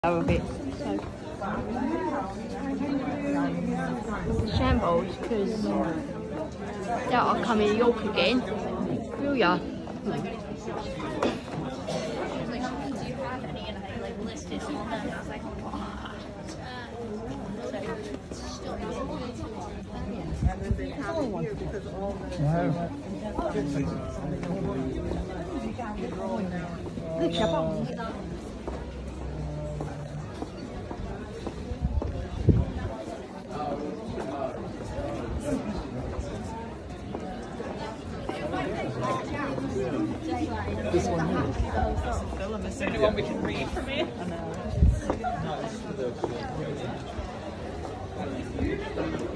Of it. So Shambles, because doubt I'll come in York again, will ya? This one here. It's the only one we can read from here. I know.